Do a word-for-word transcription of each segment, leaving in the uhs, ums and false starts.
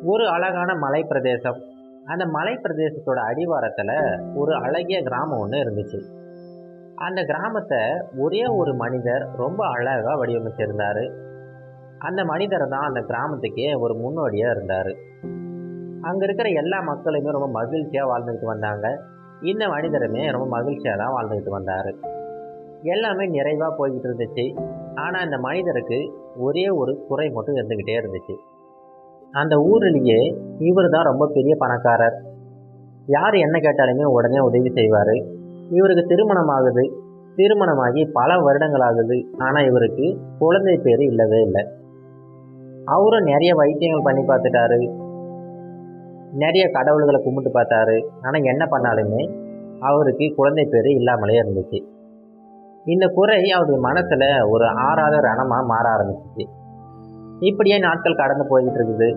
ஒரு அழகான மலை பிரதேசம். அந்த மலை பிரதேசத்தோட அடிவாரத்தில் ஒரு அழகிய கிராமம் ஒன்று இருந்துச்சு. அந்த கிராமத்தை ஒரே ஒரு மனிதர் ரொம்ப அழகாக வடிவமைச்சிருந்தார். அந்த மனிதர் தான் அந்த கிராமத்துக்கே ஒரு முன்னோடியாக இருந்தார். அங்கே இருக்கிற எல்லா மக்களுமே ரொம்ப மகிழ்ச்சியாக வாழ்ந்துக்கிட்டு வந்தாங்க. இந்த மனிதருமே ரொம்ப மகிழ்ச்சியாக தான் வாழ்ந்துக்கிட்டு வந்தார். எல்லாமே நிறைவாக போய்கிட்டு இருந்துச்சு. ஆனால் அந்த மனிதருக்கு ஒரே ஒரு குறை மட்டும் இருந்துக்கிட்டே இருந்துச்சு. அந்த ஊரிலேயே இவர் தான் ரொம்ப பெரிய பணக்காரர். யார் என்ன கேட்டாலுமே உடனே உதவி செய்வார். இவருக்கு திருமணம் ஆகுது. திருமணமாகி பல வருடங்கள் ஆகுது. ஆனால் இவருக்கு குழந்தை பேர் இல்லவே இல்லை. அவரும் நிறைய வைத்தியங்கள் பண்ணி பார்த்துட்டாரு, நிறைய கடவுள்களை கும்பிட்டு பார்த்தாரு. ஆனால் என்ன பண்ணாலுமே அவருக்கு குழந்தை பேர் இல்லாமலே இருந்துச்சு. இந்த குறை அவருடைய மனசில் ஒரு ஆறாத ரணமாக மாற ஆரம்பிச்சிச்சு. இப்படியே நாட்கள் கடந்து போய்கிட்டு இருக்குது.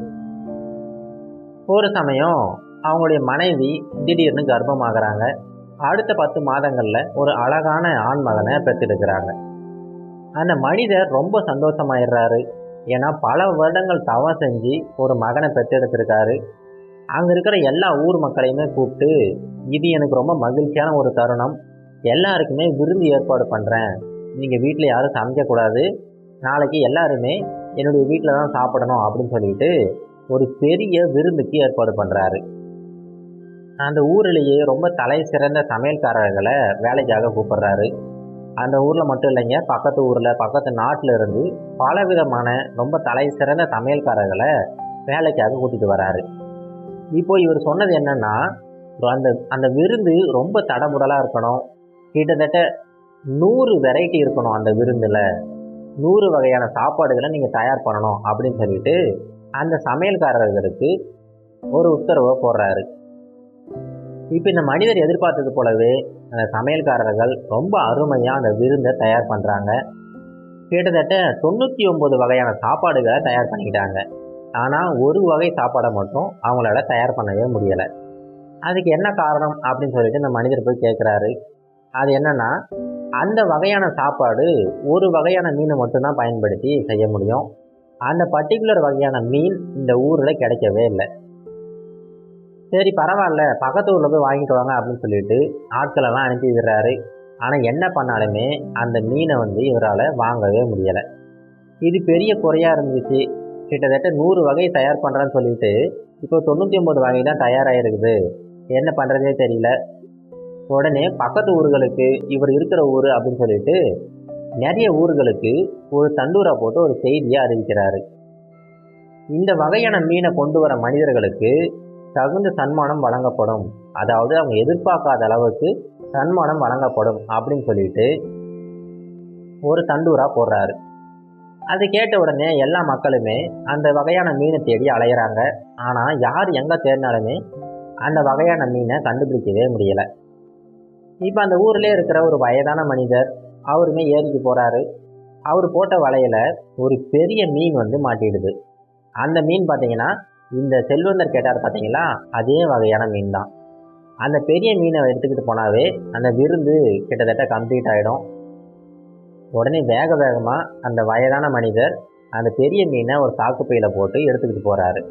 ஒரு சமயம் அவங்களுடைய மனைவி திடீர்னு கர்ப்பமாகறாங்க. அடுத்த பத்து மாதங்களில் ஒரு அழகான ஆண் மகனை பெற்றெடுக்கிறாங்க. அந்த மனிதர் ரொம்ப சந்தோஷமாயிடுறாரு. ஏன்னா பல வருடங்கள் தவம் செஞ்சு ஒரு மகனை பெற்றெடுத்திருக்காரு. அங்கே இருக்கிற எல்லா ஊர் மக்களையுமே கூப்பிட்டு, இது எனக்கு ரொம்ப மகிழ்ச்சியான ஒரு தருணம், எல்லாருக்குமே விருந்து ஏற்பாடு பண்ணுறேன், நீங்கள் வீட்டில் யாரும் சமைக்கக்கூடாது, நாளைக்கு எல்லாருமே என்னுடைய வீட்டில் தான் சாப்பிடணும் அப்படின்னு சொல்லிட்டு ஒரு பெரிய விருந்துக்கு ஏற்பாடு பண்ணுறாரு. அந்த ஊரிலேயே ரொம்ப தலை சிறந்த சமையல்காரர்களை வேலைக்காக கூப்பிடுறாரு. அந்த ஊரில் மட்டும் இல்லைங்க, பக்கத்து ஊரில் பக்கத்து நாட்டில் இருந்து பல விதமான ரொம்ப தலை சிறந்த சமையல்காரர்களை வேலைக்காக கூட்டிகிட்டு வராரு. இப்போ இவர் சொன்னது என்னன்னா, அந்த அந்த விருந்து ரொம்ப தடபுடலாக இருக்கணும், கிட்டத்தட்ட நூறு வெரைட்டி இருக்கணும், அந்த விருந்தில் நூறு வகையான சாப்பாடுகளை நீங்கள் தயார் பண்ணணும் அப்படின்னு சொல்லிட்டு அந்த சமையல்காரர்களுக்கு ஒரு உத்தரவை போடுறாரு. இப்போ இந்த மனிதர் எதிர்பார்த்தது போலவே அந்த சமையல்காரர்கள் ரொம்ப அருமையாக அந்த விருந்தை தயார் பண்ணுறாங்க. கிட்டத்தட்ட தொண்ணூற்றி ஒம்பது வகையான சாப்பாடுகளை தயார் பண்ணிக்கிட்டாங்க. ஆனால் ஒரு வகை சாப்பாடை மட்டும் அவங்களால தயார் பண்ணவே முடியலை. அதுக்கு என்ன காரணம் அப்படின்னு சொல்லிட்டு இந்த மனிதர் போய் கேட்குறாரு. அது என்னன்னா, அந்த வகையான சாப்பாடு ஒரு வகையான மீனை மட்டும்தான் பயன்படுத்தி செய்ய முடியும். அந்த பர்டிகுலர் வகையான மீன் இந்த ஊரில் கிடைக்கவே இல்லை. சரி பரவாயில்ல, பக்கத்து ஊரில் போய் வாங்கிட்டு வாங்க அப்படின்னு சொல்லிட்டு ஆட்களெல்லாம் அனுப்பி விடுறாரு. ஆனால் என்ன பண்ணாலுமே அந்த மீனை வந்து இவரால் வாங்கவே முடியலை. இது பெரிய குறையாக இருந்துச்சு. கிட்டத்தட்ட நூறு வகை தயார் பண்ணுறேன்னு சொல்லிட்டு இப்போ தொண்ணூற்றி ஒம்பது வகை தான் தயாராகிருக்குது. என்ன பண்ணுறதே தெரியல. உடனே பக்கத்து ஊர்களுக்கு, இவர் இருக்கிற ஊர் அப்படின்னு சொல்லிட்டு நிறைய ஊர்களுக்கு ஒரு தண்டூரா போட்டு ஒரு செய்தியை அறிவிக்கிறாரு. இந்த வகையான மீனை கொண்டு வர மனிதர்களுக்கு தகுந்த சன்மானம் வழங்கப்படும், அதாவது அவங்க எதிர்பார்க்காத அளவுக்கு சன்மானம் வழங்கப்படும் அப்படின்னு சொல்லிட்டு ஒரு தண்டூரா போடுறாரு. அது கேட்ட உடனே எல்லா மக்களுமே அந்த வகையான மீனை தேடி அலையிறாங்க. ஆனால் யார் எங்கே தேடினாலுமே அந்த வகையான மீனை கண்டுபிடிக்கவே முடியலை. இப்போ அந்த ஊர்லேயே இருக்கிற ஒரு வயதான மனிதர் அவருமே ஏரிக்கு போகிறாரு. அவர் போட்ட வலையில் ஒரு பெரிய மீன் வந்து மாட்டிடுது. அந்த மீன் பார்த்தீங்கன்னா, இந்த செல்வந்தர் கேட்டார் பார்த்தீங்களா, அதே வகையான மீன் தான். அந்த பெரிய மீனை எடுத்துக்கிட்டு போனாவே அந்த விருந்து கிட்டத்தட்ட கம்ப்ளீட் ஆகிடும். உடனே வேக வேகமாக அந்த வயதான மனிதர் அந்த பெரிய மீனை ஒரு சாக்குப்பையில் போட்டு எடுத்துக்கிட்டு போகிறாரு.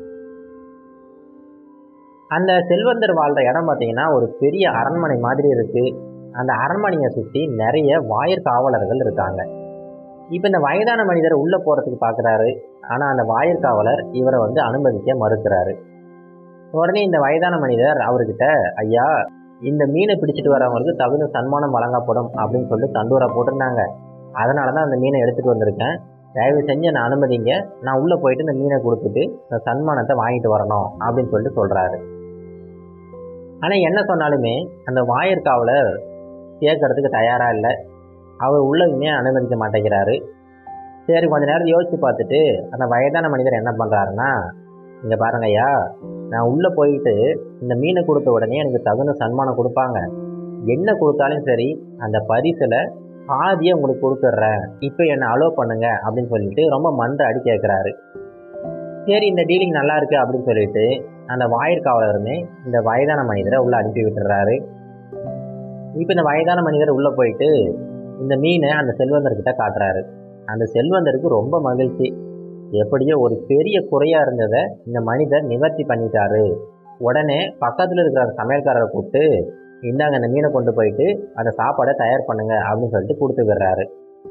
அந்த செல்வந்தர் வாழ்கிற இடம் பார்த்தீங்கன்னா ஒரு பெரிய அரண்மனை மாதிரி இருக்குது. அந்த அரண்மனையை சுற்றி நிறைய வாயிற் காவலர்கள் இருக்காங்க. இப்போ இந்த வயதான மனிதர் உள்ளே போகிறதுக்கு பார்க்குறாரு. ஆனால் அந்த வாயிற் காவலர் இவரை வந்து அனுமதிக்க மறுக்கிறாரு. உடனே இந்த வயதான மனிதர் அவர்கிட்ட, ஐயா, இந்த மீனை பிடிச்சிட்டு வரவங்களுக்கு தகுந்த சன்மானம் வழங்கப்படும் அப்படின்னு சொல்லிட்டு தண்டூரா போட்டிருந்தாங்க. அதனால தான் அந்த மீனை எடுத்துகிட்டு வந்திருக்கேன். தயவு செஞ்சு என்னை அனுமதிங்க, நான் உள்ளே போயிட்டு இந்த மீனை கொடுத்துட்டு இந்த சன்மானத்தை வாங்கிட்டு வரணும் அப்படின்னு சொல்லிட்டு சொல்கிறாரு. ஆனால் என்ன சொன்னாலுமே அந்த வாயிற்காவலர் கேட்கறதுக்கு தயாராக இல்லை. அவர் உள்ளதுமே அனுமதிக்க மாட்டேங்கிறாரு. சரி கொஞ்ச நேரம் யோசித்து பார்த்துட்டு அந்த வயதான மனிதர் என்ன பண்ணுறாருன்னா, இங்கே பாருங்க ஐயா, நான் உள்ளே போயிட்டு இந்த மீனை கொடுத்த உடனே எனக்கு தகுந்த சன்மானம் கொடுப்பாங்க. என்ன கொடுத்தாலும் சரி அந்த பரிசில் பாதியை உங்களுக்கு கொடுத்துட்றேன், இப்போ என்னை அலோவ் பண்ணுங்க அப்படின்னு சொல்லிட்டு ரொம்ப மன்றாடி கேட்குறாரு. சரி இந்த டீலிங் நல்லா இருக்குது அப்படின்னு சொல்லிட்டு அந்த வாயிற்காவலருமே இந்த வயதான மனிதரை உள்ளே அனுப்பி விட்டுறாரு. இப்போ இந்த வயதான மனிதர் உள்ளே போயிட்டு இந்த மீனை அந்த செல்வந்தர்கிட்ட காட்டுறாரு. அந்த செல்வந்தருக்கு ரொம்ப மகிழ்ச்சி. எப்படியோ ஒரு பெரிய குறையாக இருந்ததை இந்த மனிதர் நிவர்த்தி பண்ணிட்டாரு. உடனே பக்கத்தில் இருக்கிற அந்த சமையல்காரரை கூப்பிட்டு, இந்தாங்க அந்த மீனை கொண்டு போயிட்டு அந்த சாப்பாடை தயார் பண்ணுங்க அப்படின்னு சொல்லிட்டு கொடுத்து விடுறாரு.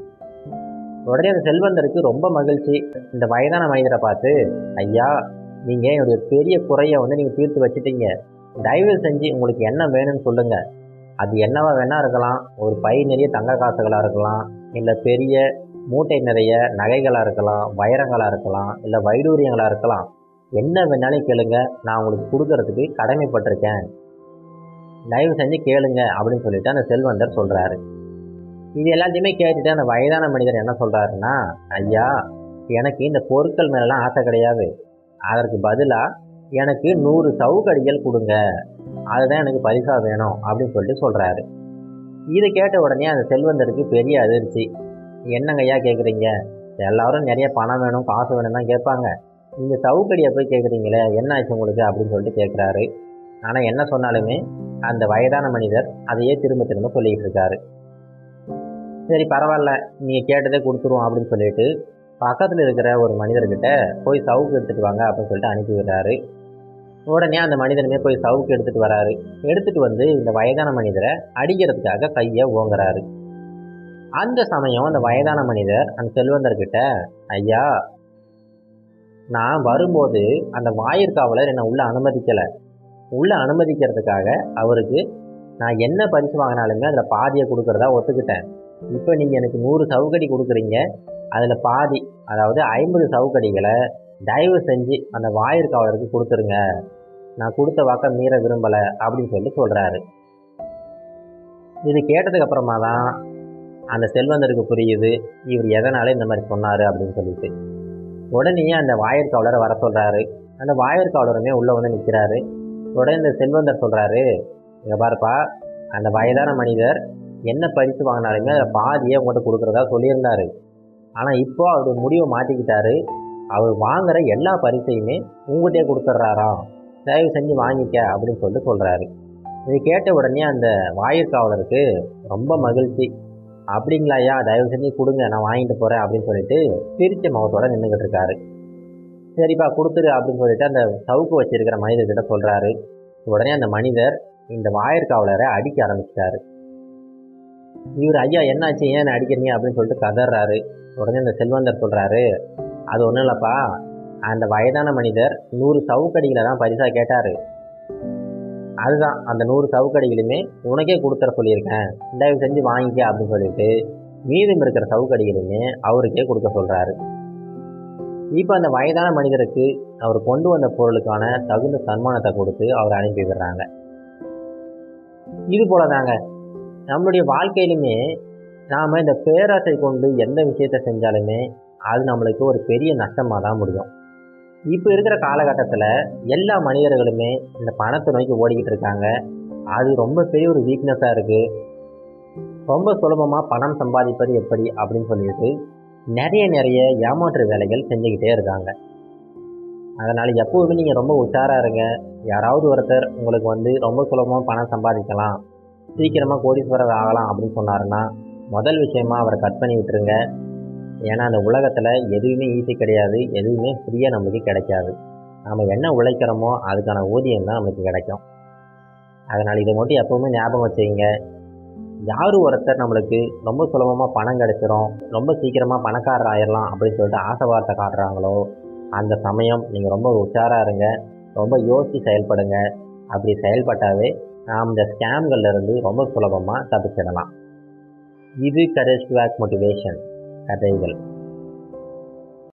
உடனே அந்த செல்வந்தருக்கு ரொம்ப மகிழ்ச்சி. இந்த வயதான மனிதரை பார்த்து, ஐயா, நீங்கள் என்னுடைய பெரிய குறையை வந்து நீங்கள் தீர்த்து வச்சுட்டீங்க. தயவு செஞ்சு உங்களுக்கு என்ன வேணும்னு சொல்லுங்கள். அது என்னவா வேணா இருக்கலாம். ஒரு பை நிறைய தங்க காசுகளாக இருக்கலாம், இல்லை பெரிய மூட்டை நிறைய நகைகளாக இருக்கலாம், வைரங்களாக இருக்கலாம், இல்லை வைடூரியங்களாக இருக்கலாம். என்ன வேணாலும் கேளுங்க, நான் உங்களுக்கு கொடுக்கறதுக்கு கடமைப்பட்டிருக்கேன். தயவு செஞ்சு கேளுங்க அப்படின்னு சொல்லிட்டு அந்த செல்வந்தர் சொல்கிறாரு. இது எல்லாத்தையுமே கேட்டுட்டு அந்த வயதான மனிதர் என்ன சொல்கிறாருன்னா, ஐயா, எனக்கு இந்த பொருட்கள் மேலெலாம் ஆசை கிடையாது. அதற்கு பதிலாக எனக்கு நூறு சவுக்கடிகள் கொடுங்க, அதுதான் எனக்கு பரிசாக வேணும் அப்படின்னு சொல்லிட்டு சொல்கிறாரு. இதை கேட்ட உடனே அந்த செல்வந்தருக்கு பெரிய அதிர்ச்சி. என்னங்க ஐயா கேட்குறீங்க? எல்லோரும் நிறைய பணம் வேணும், காசு வேணும் தான் கேட்பாங்க. நீங்கள் சவுக்கடியை போய் கேட்குறீங்களே, என்ன ஆச்சு உங்களுக்கு அப்படின்னு சொல்லிட்டு கேட்குறாரு. ஆனால் என்ன சொன்னாலுமே அந்த வயதான மனிதர் அதையே திரும்ப திரும்ப சொல்லிக்கிட்டு இருக்காரு. சரி பரவாயில்ல, நீங்கள் கேட்டதே கொடுத்துருவோம் அப்படின்னு சொல்லிட்டு பக்கத்தில் இருக்கிற ஒரு மனிதர்கிட்ட போய் சவுக்கு எடுத்துகிட்டு வாங்க அப்படின்னு சொல்லிட்டு அனுப்பி விடுறாரு. உடனே அந்த மனிதனுமே போய் சவுக்கு எடுத்துகிட்டு வராரு. எடுத்துகிட்டு வந்து இந்த வயதான மனிதரை அடிக்கிறதுக்காக கையை ஓங்குறாரு. அந்த சமயம் அந்த வயதான மனிதர் அந்த செல்வந்தர்கிட்ட, ஐயா, நான் வரும்போது அந்த வாயிற்காவலர் என்னை உள்ளே அனுமதிக்கலை. உள்ளே அனுமதிக்கிறதுக்காக அவருக்கு நான் என்ன பரிசு வாங்கினாலுமே அதில் பாதியை கொடுக்குறதா ஒத்துக்கிட்டேன். இப்போ நீங்கள் எனக்கு நூறு சவுக்கடி கொடுக்குறீங்க, அதில் பாதி, அதாவது ஐம்பது சவுக்கடிகளை தயவு செஞ்சு அந்த வாயிற்காவலருக்கு கொடுத்துருங்க. நான் கொடுத்த வாக்க மீற விரும்பலை அப்படின்னு சொல்லி சொல்கிறாரு. இது கேட்டதுக்கப்புறமா தான் அந்த செல்வந்தருக்கு புரியுது இவர் எதனால இந்த மாதிரி சொன்னார் அப்படின்னு சொல்லிட்டு. உடனே அந்த வாயிற்காவலரை வர சொல்கிறாரு. அந்த வாயிற்காவலருமே உள்ளே வந்து நிற்கிறாரு. உடனே இந்த செல்வந்தர் சொல்கிறாரு, இங்கே பாருப்பா, அந்த வயதான மனிதர் என்ன பரிசு வாங்கினாலுமே அதை பாதியை உங்கள்கிட்ட கொடுக்குறதா சொல்லியிருந்தார். ஆனால் இப்போ அவர் முடிவை மாற்றிக்கிட்டாரு. அவர் வாங்குகிற எல்லா பரிசையுமே உங்கள்கிட்டே கொடுத்துட்றாராம், தயவு செஞ்சு வாங்கிக்க அப்படின்னு சொல்லிட்டு சொல்கிறாரு. இது கேட்ட உடனே அந்த வாயிற்காவலருக்கு ரொம்ப மகிழ்ச்சி. அப்படிங்களாயா, தயவு செஞ்சு கொடுங்க, நான் வாங்கிட்டு போகிறேன் அப்படின்னு சொல்லிட்டு பிரித்த முகத்தோடு நின்றுக்கிட்டு இருக்காரு. சரிப்பா கொடுத்துரு அப்படின்னு சொல்லிட்டு அந்த சவுக்கு வச்சிருக்கிற மனிதர்கிட்ட சொல்கிறாரு. உடனே அந்த மனிதர் இந்த வாயிற்காவலரை அடிக்க ஆரம்பிச்சிட்டாரு. இவர், ஐயா என்னாச்சு, ஏன் அடிக்கிறீங்க அப்படின்னு சொல்லிட்டு கதறாரு. உடனே அந்த செல்வந்தர் சொல்கிறாரு, அது ஒன்றும் இல்லைப்பா, அந்த வயதான மனிதர் நூறு சவுக்கடிகளை தான் பரிசாக கேட்டார். அதுதான் அந்த நூறு சவுக்கடிகளுமே உனக்கே கொடுத்துற சொல்லியிருக்கேன், தயவு செஞ்சு வாங்கிக்க அப்படின்னு சொல்லிட்டு மீதம் இருக்கிற சவுக்கடிகளுமே அவருக்கே கொடுக்க சொல்கிறாரு. இப்போ அந்த வயதான மனிதருக்கு அவர் கொண்டு வந்த பொருளுக்கான தகுந்த சன்மானத்தை கொடுத்து அவர் அனுப்பி விடுறாங்க. இது போல தாங்க நம்மளுடைய வாழ்க்கையிலுமே நாம் இந்த பேராசை கொண்டு எந்த விஷயத்தை செஞ்சாலுமே அது நம்மளுக்கு ஒரு பெரிய நஷ்டமாக தான் முடியும். இப்போ இருக்கிற காலகட்டத்தில் எல்லா மனிதர்களுமே இந்த பணத்தை நோக்கி ஓடிக்கிட்டு இருக்காங்க. அது ரொம்ப பெரிய ஒரு வீக்னஸாக இருக்குது. ரொம்ப சுலபமாக பணம் சம்பாதிப்பது எப்படி அப்படின்னு சொல்லிட்டு நிறைய நிறைய ஏமாற்று வேலைகள் செஞ்சுக்கிட்டே இருக்காங்க. அதனால் எப்போதுமே நீங்கள் ரொம்ப உஷாராக இருங்க. யாராவது ஒருத்தர் உங்களுக்கு வந்து ரொம்ப சுலபமாக பணம் சம்பாதிக்கலாம், சீக்கிரமாக கோடீஸ்வரர் ஆகலாம் அப்படின்னு சொன்னாருன்னா முதல் விஷயமா அவரை கட் பண்ணி விட்டுருங்க. ஏன்னா அந்த உலகத்தில் எதுவுமே ஈஸி கிடையாது, எதுவுமே ஃப்ரீயாக நம்மளுக்கு கிடைக்காது. நம்ம என்ன உழைக்கிறோமோ அதுக்கான ஊதியம் தான் நம்மளுக்கு கிடைக்கும். அதனால் இதை மட்டும் எப்போவுமே ஞாபகம் வச்சுக்கிங்க. யார் ஒருத்தர் நம்மளுக்கு ரொம்ப சுலபமாக பணம் கிடைச்சிரும், ரொம்ப சீக்கிரமாக பணக்காரர் ஆயிடலாம் அப்படின்னு சொல்லிட்டு ஆசை வார்த்தை காட்டுறாங்களோ அந்த சமயம் நீங்கள் ரொம்ப உஷாராக இருங்க, ரொம்ப யோசித்து செயல்படுங்க. அப்படி செயல்பட்டாவே நாம் இந்த ஸ்கேம்கள்லேருந்து ரொம்ப சுலபமாக தப்பிச்சிடலாம். இது கரேஜ் டு ஆக்ட் மோட்டிவேஷன் கதைகள்.